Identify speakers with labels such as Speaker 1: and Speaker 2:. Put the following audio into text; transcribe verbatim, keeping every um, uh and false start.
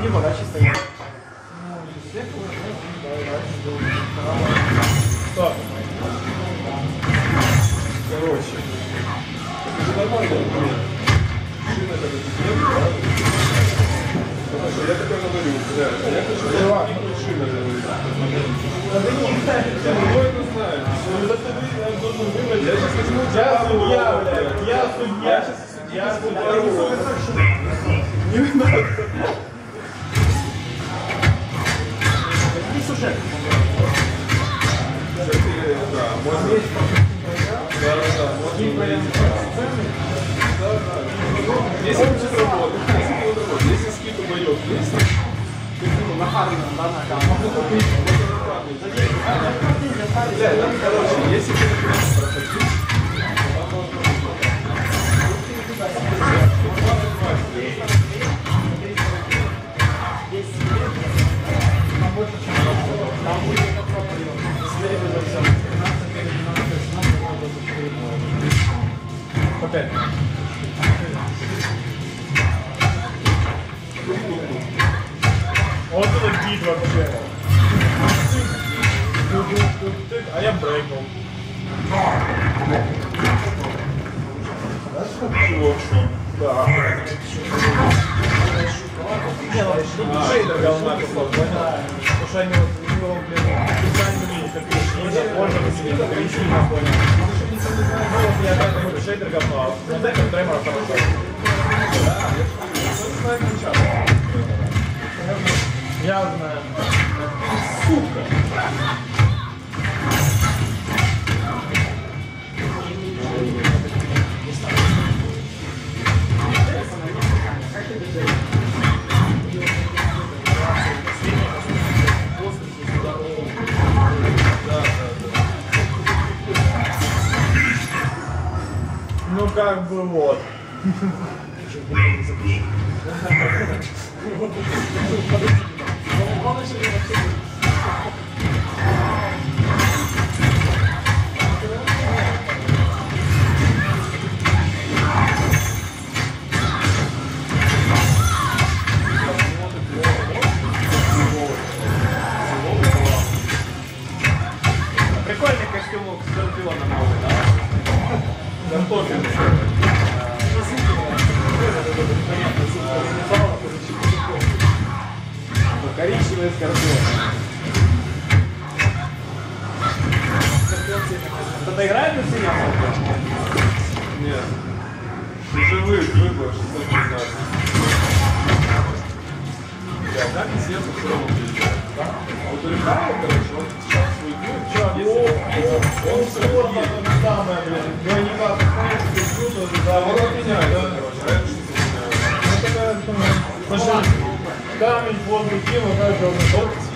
Speaker 1: Не вода чистая.
Speaker 2: Так. Короче. Это нормально. Шина это потому что я такой говорю, да. Я хочу шина говорить. Кто это знает? Я должен выбрать. Я сейчас возьму.
Speaker 1: Я судья, блядь. Я судья.
Speaker 2: Я судья. Не надо.
Speaker 1: Сюжет.
Speaker 2: Да, можно. Да, да, можно. Да, да. Если он будет работать, если он работает, если скид убоет, есть?
Speaker 1: На Харли, да, на камеру.
Speaker 2: Короче, если ты, например, проходишь, там можно
Speaker 1: Опять. Вот это гид вообще. А я брейкнул.
Speaker 2: чего?
Speaker 1: Да. Не, ну шейдер говна писал, понял? Потому что они вот у него, блин, специально как решили, можно посидеть, как решили, понял? Ну вот я так думаю, шейдер говно, а вот это тремор хорошо. Я знаю. Сука! Ну как бы вот. Прикольный костюм у Скорпиона новый, да? Картофель. Коричневый скорпион. Кто-то играет на синем?
Speaker 2: Нет. Живых выбор шестьсот пятнадцать. Да, как и сердце в целом приезжает. Вот у Рихарда, короче, он сейчас свой дверь. Он все
Speaker 1: самое, блин. Двойника поставить,
Speaker 2: да, вот он меняется, короче. Раньше
Speaker 1: камень, воздух, кино, как же он